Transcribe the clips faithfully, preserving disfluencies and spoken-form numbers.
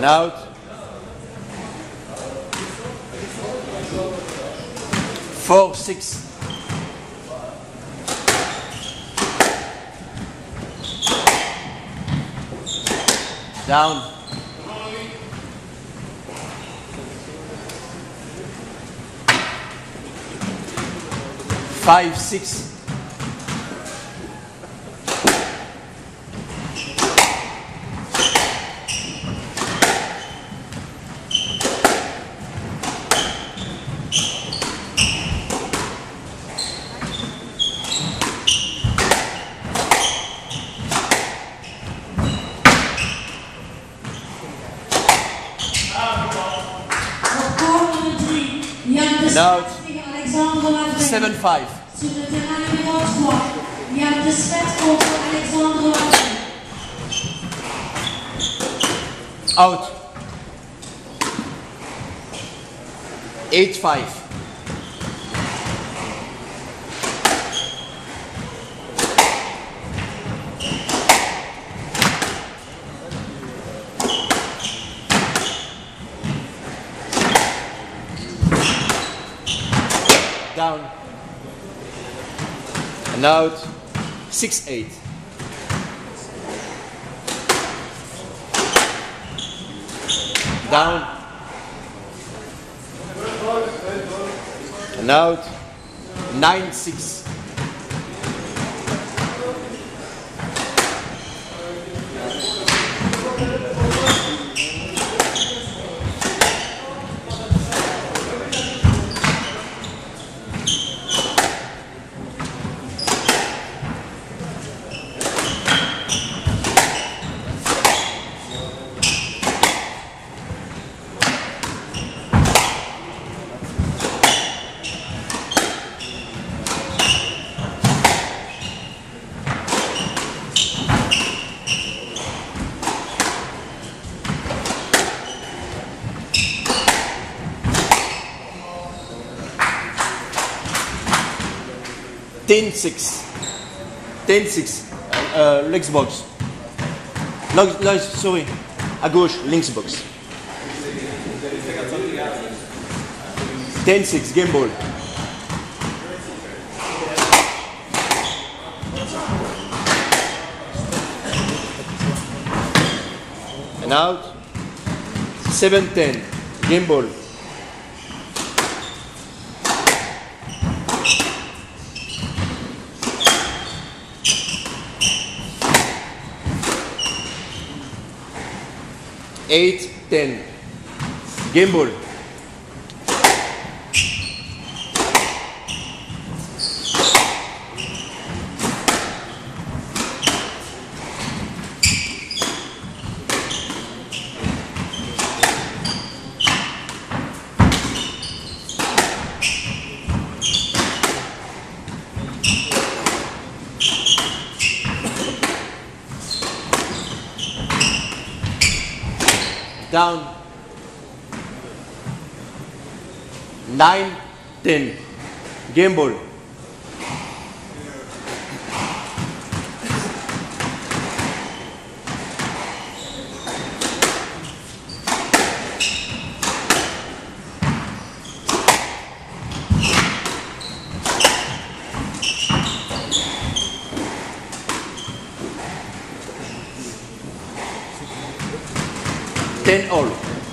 out. Four, six. Down. Five, six. Now, seven, five. Sur le terrain numéro trois, Yann de Svet contre Alexandre Latry. Out. Eight, five. Down. And out. Six, eight. Down. And out. Nine, six. Ten, six. Ten, six. Uh, legs box. No, no, sorry. À gauche, links box. Ten, six. Game ball. And out. Seven, ten. Game ball. Eight, ten. Game ball. Down. Nine, ten. Game ball. Ten all.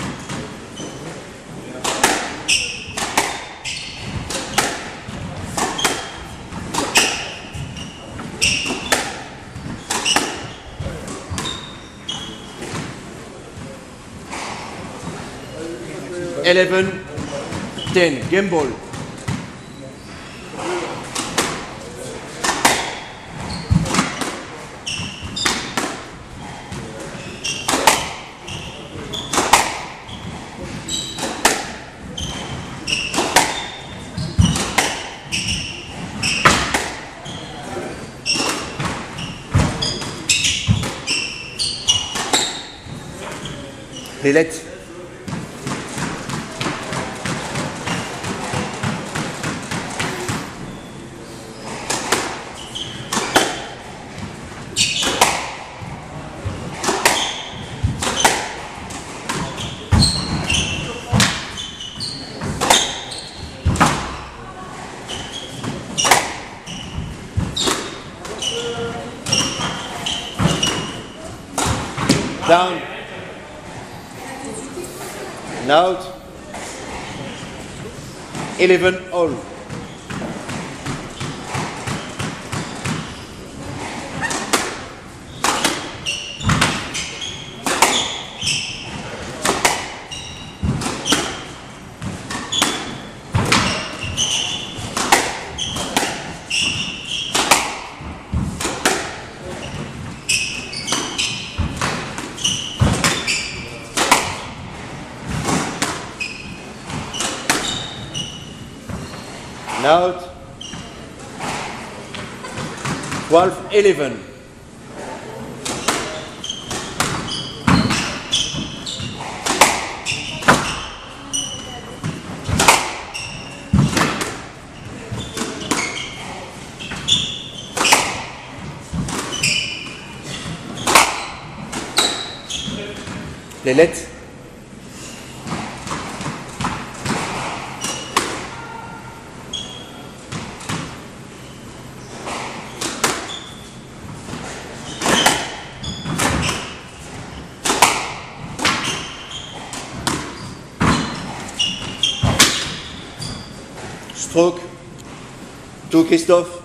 Eleven, ten. Game ball. Relate. Down. Out. eleven all. Out. twelve eleven. Les lettres. Stroke. Tout Christophe.